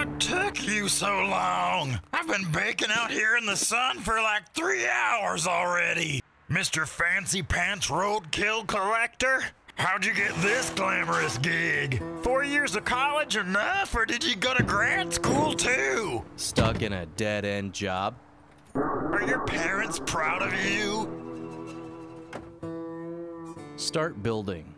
What took you so long? I've been baking out here in the sun for like 3 hours already. Mr. Fancy Pants Roadkill Collector? How'd you get this glamorous gig? 4 years of college enough, or did you go to grad school too? Stuck in a dead-end job? Are your parents proud of you? Start building.